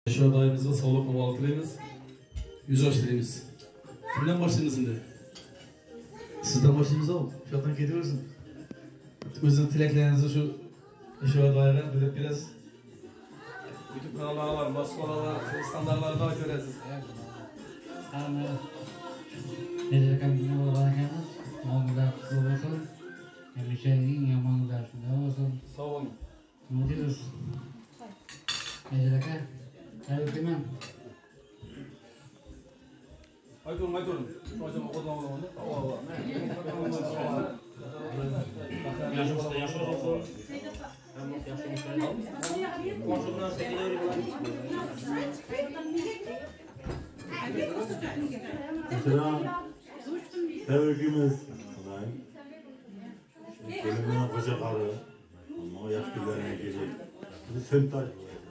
Şu adayımızda sağlık numaralı tilaymiz. 100 yaş tilaymiz. Kimden başlayınız şimdi? Sizden başlayınız oğlum. Fiyattan gidiyorsun. Özün tileklerinizi şu adayına bilip biraz YouTube kanalları var, Moskvalar, standartları da görüyorsunuz. Ama ne kadar olarakımız Moğollar kutlu olsun. Hemşehrin yamanlar şuna olsun. Sağ olun. Ne diyoruz? Ne kadar? Tabii ki ben. Ayturun. Hocam okuldan olamam. Yaşımızda yaşlı olsun. Mesela sevgimiz Gelin koca karı ama yaş günlerine gelecek. Söntaş.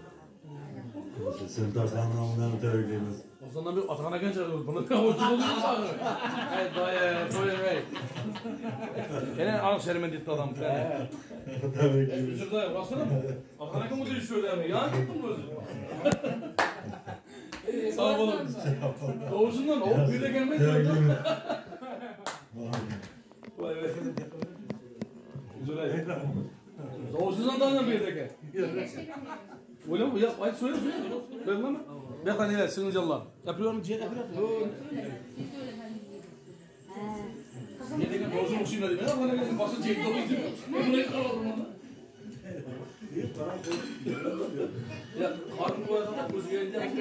Söntaş anlamından sevgimiz. O zaman bir Atakan'a genç arıyoruz. Bunu da hoşçuk oluyor mu? Evet, doya. Gene Arap şerimen ditti adam. Tabii ki. Üzür dayı, baksana mı? Atakan'a kim oturuyor şöyle mi? Ya gittim bu özür. Sağ olun. Doğusundan o bir de gelmedi. Vay be. Üzür dayı. Doğusundan da anlam bir de gel. Öyle mi? Ya, hadi söyle. Böyle mi? Bir tane neler, sığıncalar. Yapıyor mu? Yapıyor. Yedekten doğusun uçuyla değil mi? Ya, bana gelsin, başka çekti o izliyor. Bunu ne kadar aldım onu? Ya, karnım bu arada kuzu gelince...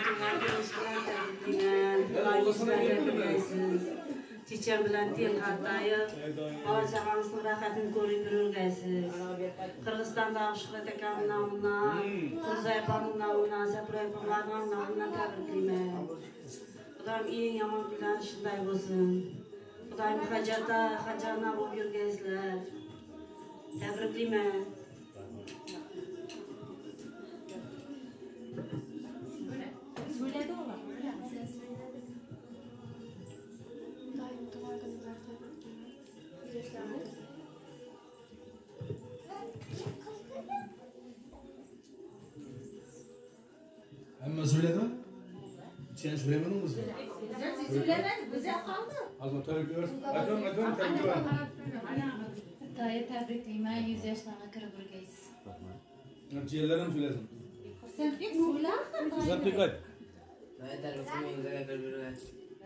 Çiçeğim bilen tel kartayı, ağacağınızın rahatını görüp yürürgesiz. Kırgızistan'da Aşıklı Tekan'ın namına, Kuzayban'ın namına, Zaprayban'ın namına tebrikliyim. Kudayım iyi yaman bilen şunday olsun. Kudayım hacana bu yürgesler. Tebrikliyim. Söyledi ola. Hemen söyledi mi? Sen söylemedin mi? Söylemedi, bize kaldı. Az mı tebrikler? Atıyorum, tebrikler. Dayı tebrikliyim, 100 yaşlarına kırıbırgayız. Ciğerlerim söylesin. Sen pek söyler mi? Sen dikkat. Dayı terbiyesini yüzeye kırıbırgayız.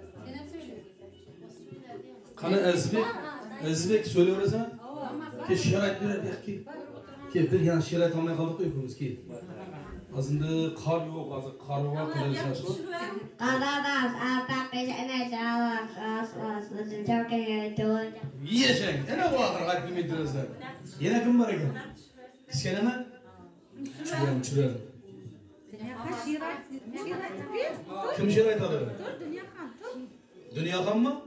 Kanı Ezbek söylüyorsa ki şerait bir ki bir yani şerait almaya kaldık uykumuz ki. Aslında kar yok, aslında kar var kadar yaşlı. Kadadas atak peşine çalar as çok iyi. Yiyecek. Ne bu kadar kalp mi diyorsun? Yine kim var ki? Kişine mi? Çürüyorum. Kim şerait alıyor? Dünya kan mı?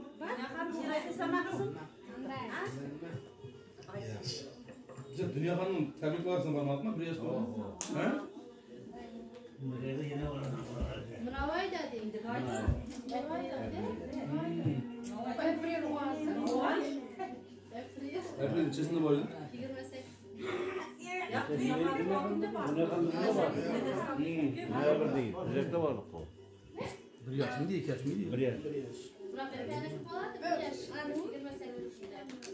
Güzel, Dünya Hanım'ın tebrik varsın bana atma, bir yaşlı var. He? Bravo dedi. April was. April içerisinde var. 28. Bir yaş mı değil, 2 yaş mı değil? Bir yaş. Burak bir tane falan da bir yaş. 28.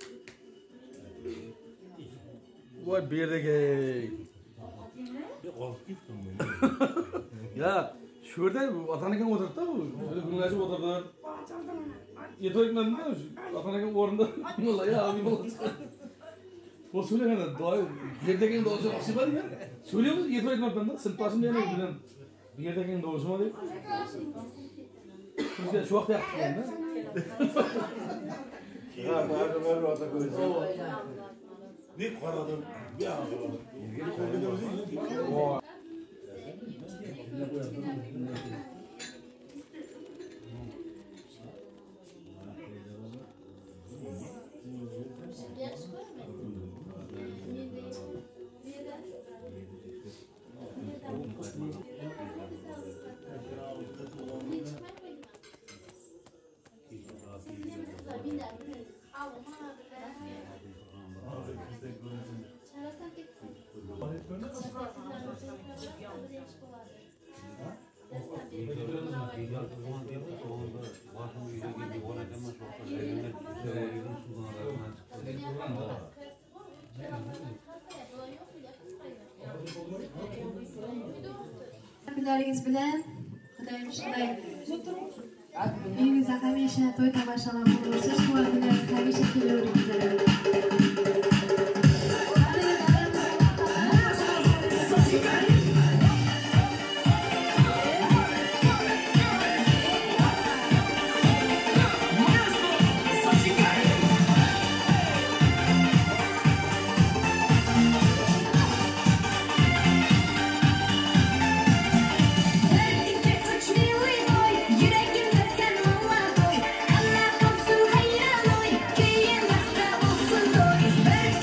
Vay bir de gel. Ya şurada Atanak'ın oturdu da bu. Öyle günlerce oturdu. Yeter ekmedim değil mi? Atanak'ın orunda. Vallahi ya abi oldu. O söylüyor yani. Yerdekinin doğusu aksi var ya. Söylüyor musun? Yeter ekmedim de. Sınıftasın diye ne bileyim. Yerdekinin doğusu mu değil? Çünkü şu vakti yaptık yani. Ya böyle orada koyuyorsun. Ne karadım? Ya. Yeni koyduğumuz değil. kunlaringiz bilan Xudoyim Xudoy uyingizda hamisha to'y tomoshalar bo'lsin. Shu kunlaringiz hamisha kelaveringizlar. Yüreğimde sen Allah koy, Allah kopsun hayran oy, köyün nasıl olsun doy.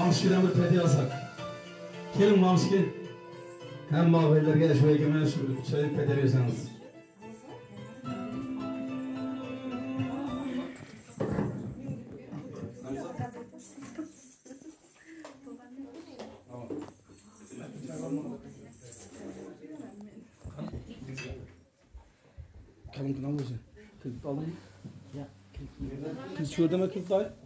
Mamşki'den bir peti alsak. Gelin Mamşki. Hem mağbirlerge şöyle kemen şöyle peti verirseniz. Kalın kına mı olsun? Kılıp aldın mı? Ya. Kız şurada mı kılıp dayı?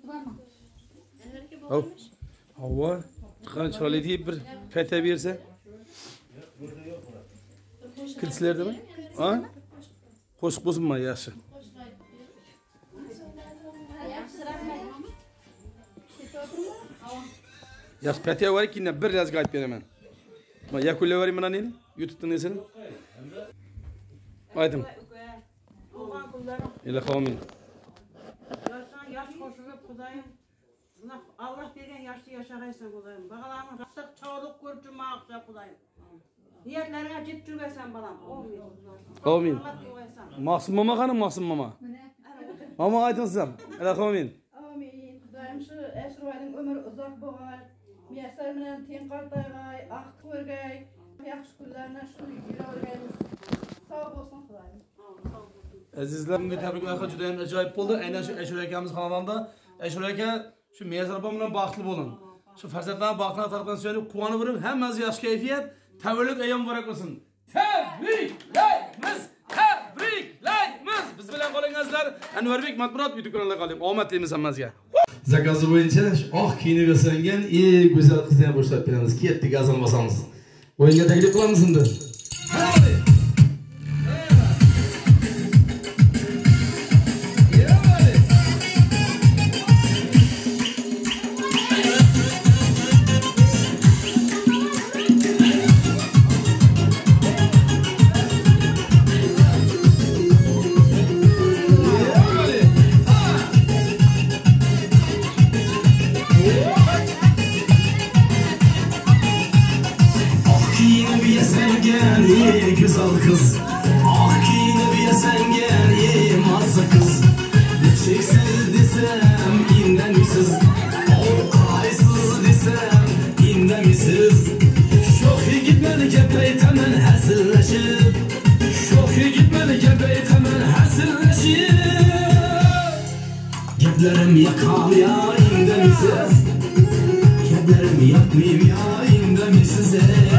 Hava. Hava. Çıkan şöyle deyip bir pete verse. Kılıçlarda mı? Ha? Hoş bozulma yaşı. Yaş pete var ki ne bir yaz gayet benim. Ma yakulle var mı nani? YouTube'da ne sen? Aydım. İle kavmin. Yaş koşup Kudayım. Allah bergen yaşlı yaşaraysan Kudayım. Bağalarımın rastak çoğuluk görüp durma akça Kudayım. Niyetlerine ciddi жүргейsen balam. Kavmin. Masum mama hanım masum mama. Mama aytınsam. İle kavmin. Amin. Kudayım şu Eşruay'ın ömrü uzak boğay. Miyasar bilen ten qartaygay, aq görgey. Yaxşı günlerine şu yürü örgeyimiz. Sağ olsun Kudayım. Azizlerimizle tebrikler judayam ajoyib bo'ldi. Aynan shu Ashura akamiz xonadonda Ashura aka shu Miyasar opam bilan baxtli bo'ling. Shu farzandlarning baxtini tarqatgan suyanib quvonib o'ring. Hammasi yaxshi kayfiyat, tavallud ayyom muborak bo'lsin. Tabriklaymiz! Tabriklaymiz! Biz bilan qoling azizlar. Anvarbek Matbuot YouTube kanalida qoling. Omad tileymiz hammasiga. Zakazi bo'yicha oq kiyinib yasangan eng go'zal qizni ham boshlab beramiz. Ketdik, gazon bosamiz. O'yinga taklif qilamiz endi. Güzel kız, ah giyinip yesen gel yemazsa kız. Çeksiz desem inlemisiz, kaysız desem inlemisiz. Şoki gitmeli kepeyt hemen hasilleşip, şoki gitmeli kepeyt hemen hasilleşip. Geplerim yakam ya indemisiz, geplerim yakmayayım ya indemisiz.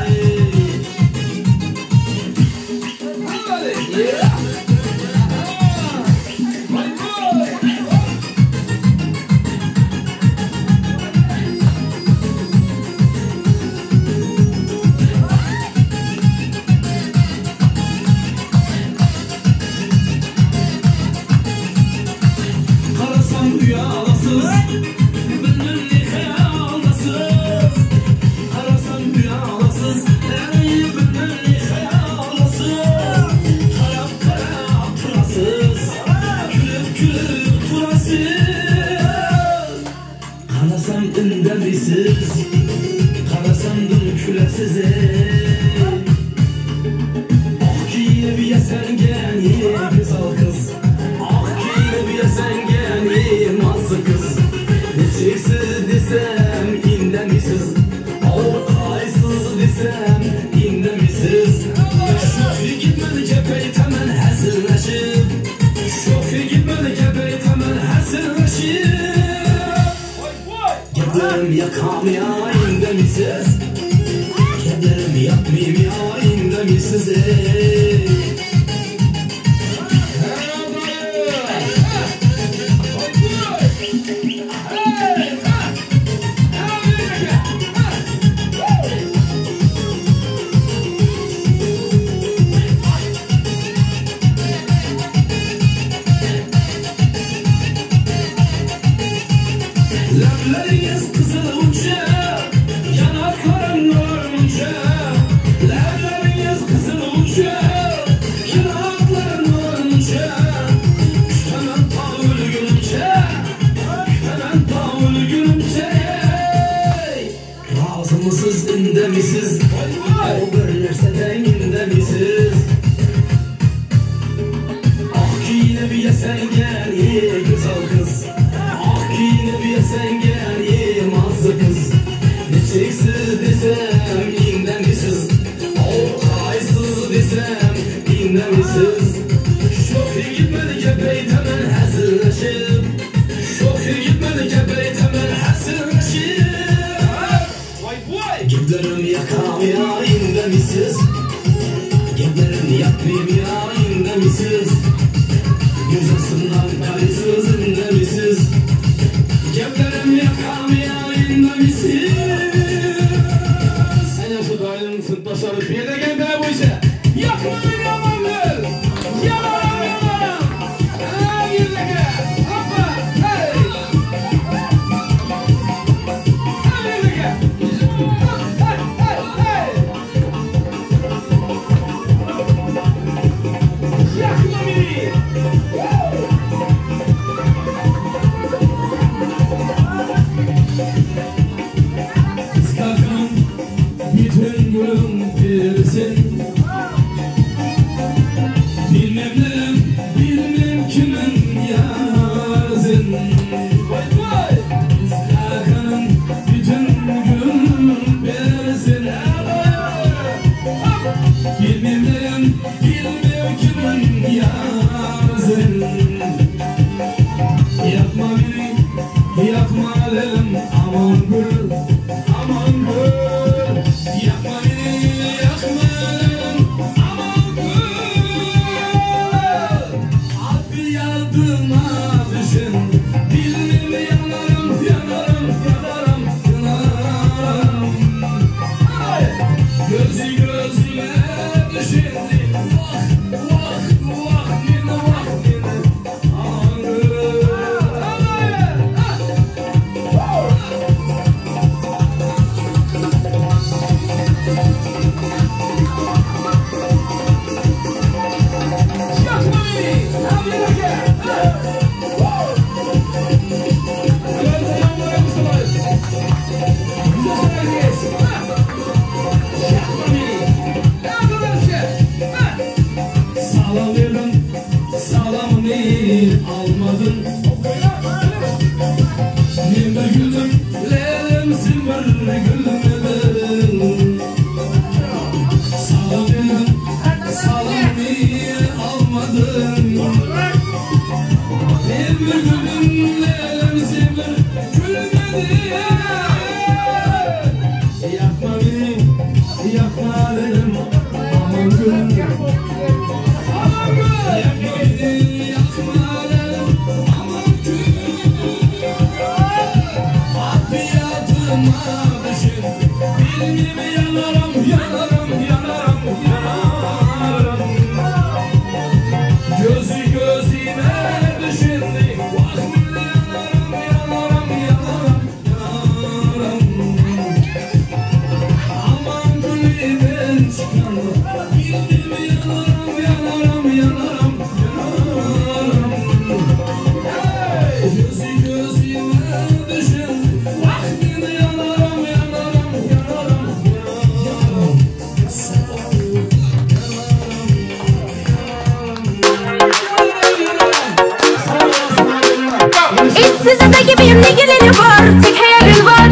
Yakam ya indemisiz, kederim yapmayayım ya indemisiz. İndemisiz, o bir nerseden indemisiz. Ah giyinip yesen gel ye güzel kız, ah giyinip yesen gel ye mazlı kız. Yüzüsünden kayıtsız inlemisiz Keplerim yakam yayınlamisiz Sen şu dayının sınıftaşları bir de kendine bu işe Yakmayın yamandır Yalan yalan Yerleke Hoppa Hey Yerleke Hey Yakma beni Iskakan bütün gülüm bilsin Bilmem nerem bilmem kimin yazın Iskakanın bütün gülüm bilsin Bilmem nerem bilmem kimin yazın Yakma beni yakma dedim aman gül aman gül Yakma beni yakma dedim aman gül At bir yardıma düşün Bilmem yanarım yanarım yanarım yanarım Gözü gözüme düşündü Vah vah vah yine vah yine aman gül Sağlam verdim, sağlamını almadın Ben bir güldüm, lelemsin bir gülmedin Sağlam verdim, sağlamını almadın Ben bir güldüm, lelemsin bir gülmedin Yakma beni, yakma dedim aman gülüm Yanarım, yanarım, yanarım, yanarım Gözü gözüme düşündü Vah yanarım, yanarım, yanarım, yanarım Aman gülüben çıkan Bildim yanarım, yanarım, yanarım, yanarım Hey! Gözü gözüme düşündü Vah yanarım, yanarım, yanarım İşsiz ada gibiyim ne geleni var Tek hayalim var